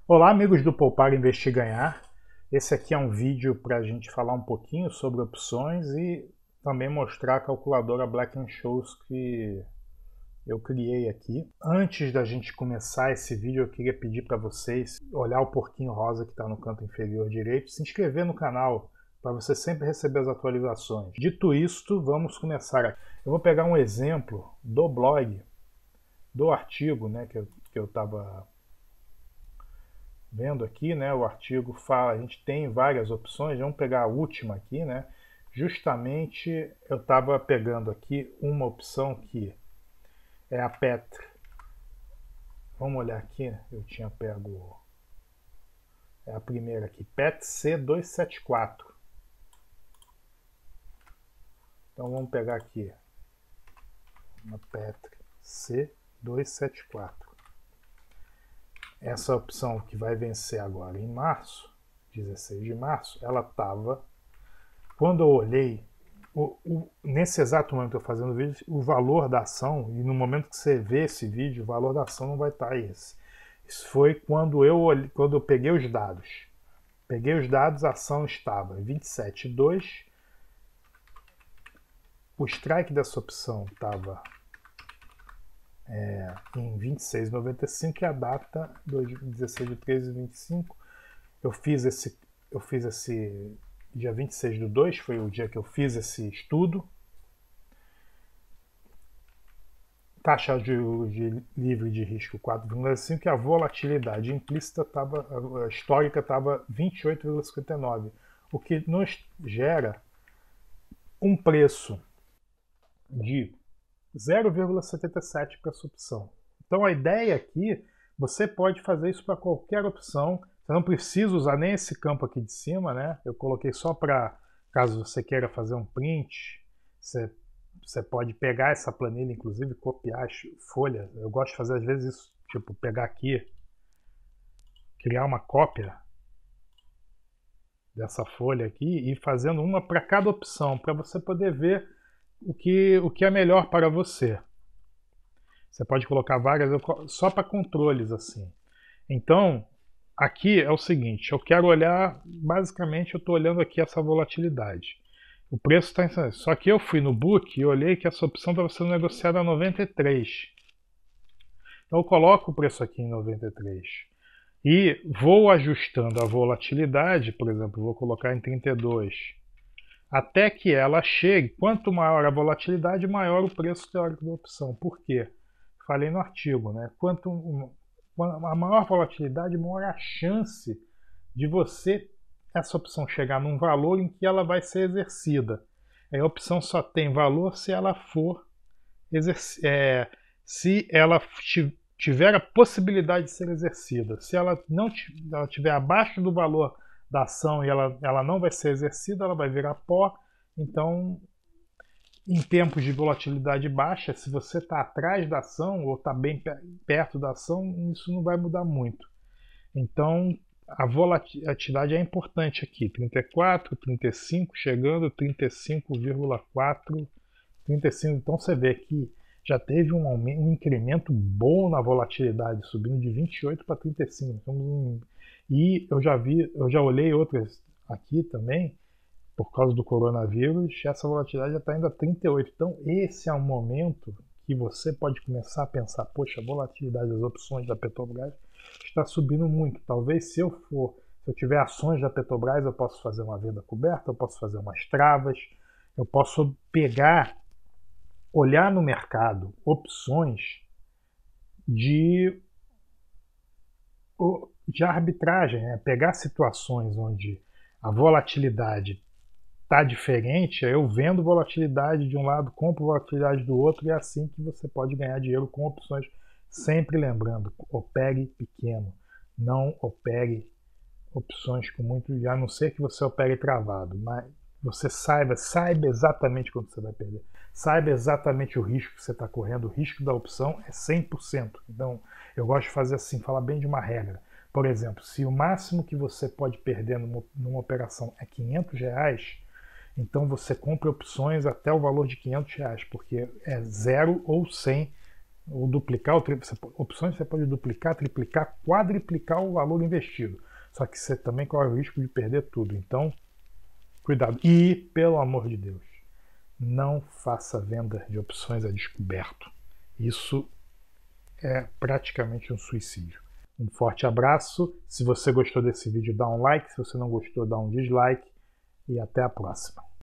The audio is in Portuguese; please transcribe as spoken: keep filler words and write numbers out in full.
Olá, amigos do Poupar, Investir e Ganhar. Esse aqui é um vídeo para a gente falar um pouquinho sobre opções e também mostrar a calculadora Black-Scholes que eu criei aqui. Antes da gente começar esse vídeo, eu queria pedir para vocês olhar o porquinho rosa que está no canto inferior direito, se inscrever no canal para você sempre receber as atualizações. Dito isto, vamos começar aqui. Eu vou pegar um exemplo do blog, do artigo, né, que eu estava vendo aqui, né, o artigo fala, a gente tem várias opções, vamos pegar a última aqui, né, justamente eu estava pegando aqui uma opção que é a Petr. Vamos olhar aqui, eu tinha pego é a primeira aqui, P E T C duzentos e setenta e quatro. Então vamos pegar aqui uma Petr C duzentos e setenta e quatro. Essa opção que vai vencer agora em março, dezesseis de março, ela estava, quando eu olhei, o, o, nesse exato momento que eu estou fazendo o vídeo, o valor da ação, e no momento que você vê esse vídeo, o valor da ação não vai estar esse. Isso foi quando eu, olhei, quando eu peguei os dados. Peguei os dados, a ação estava em vinte e sete vírgula dois. O strike dessa opção estava É, em vinte e seis vírgula noventa e cinco e a data dezesseis de treze de vinte e cinco. Eu fiz esse, eu fiz esse dia vinte e seis do dois, foi o dia que eu fiz esse estudo. Taxa de, de livre de risco quatro vírgula cinco e a volatilidade implícita estava, a histórica estava vinte e oito vírgula cinquenta e nove, o que nos gera um preço de zero vírgula setenta e sete para essa opção. Então a ideia aqui, você pode fazer isso para qualquer opção, você não precisa usar nem esse campo aqui de cima, né? Eu coloquei só para, caso você queira fazer um print, você, você pode pegar essa planilha, inclusive copiar as folhas. Eu gosto de fazer às vezes isso, tipo pegar aqui, criar uma cópia dessa folha aqui e fazendo uma para cada opção, para você poder ver o que, o que é melhor para você. Você pode colocar várias só para controles assim. Então, aqui é o seguinte, eu quero olhar, basicamente eu estou olhando aqui essa volatilidade. O preço está em... Só que eu fui no book e olhei que essa opção estava sendo negociada a noventa e três. Então eu coloco o preço aqui em noventa e três. E vou ajustando a volatilidade, por exemplo, vou colocar em trinta e dois. Até que ela chegue, quanto maior a volatilidade, maior o preço teórico da opção. Por quê? Falei no artigo, né? Quanto a maior volatilidade, maior a chance de você, essa opção, chegar num valor em que ela vai ser exercida. A opção só tem valor se ela for exercida, é, se ela tiver a possibilidade de ser exercida. Se ela não ela tiver abaixo do valor da ação e ela, ela não vai ser exercida, ela vai virar pó. Então, em tempos de volatilidade baixa, se você está atrás da ação ou está bem perto da ação, isso não vai mudar muito. Então, a volatilidade é importante aqui, trinta e quatro, trinta e cinco, chegando trinta e cinco vírgula quatro, trinta e cinco. Então você vê que já teve um, aumento, um incremento bom na volatilidade, subindo de vinte e oito para trinta e cinco. Então, e eu já vi, eu já olhei outras aqui também, por causa do coronavírus, essa volatilidade já está indo a trinta e oito. Então esse é um momento que você pode começar a pensar, poxa, a volatilidade das opções da Petrobras está subindo muito. Talvez se eu for, se eu tiver ações da Petrobras, eu posso fazer uma venda coberta, eu posso fazer umas travas, eu posso pegar, olhar no mercado opções de de arbitragem, né? Pegar situações onde a volatilidade está diferente, eu vendo volatilidade de um lado, compro volatilidade do outro, e é assim que você pode ganhar dinheiro com opções. Sempre lembrando, opere pequeno, não opere opções com muito, a não ser que você opere travado, mas você saiba, saiba exatamente quando você vai perder. Saiba exatamente o risco que você está correndo. O risco da opção é cem por cento. Então, eu gosto de fazer assim, falar bem de uma regra. Por exemplo, se o máximo que você pode perder numa, numa operação é quinhentos reais, então você compra opções até o valor de quinhentos reais, porque é zero ou cem ou duplicar, ou tri... você... opções você pode duplicar, triplicar, quadriplicar o valor investido. Só que você também corre o risco de perder tudo. Então, cuidado. E, pelo amor de Deus, não faça venda de opções a descoberto. Isso é praticamente um suicídio. Um forte abraço. Se você gostou desse vídeo, dá um like. Se você não gostou, dá um dislike. E até a próxima.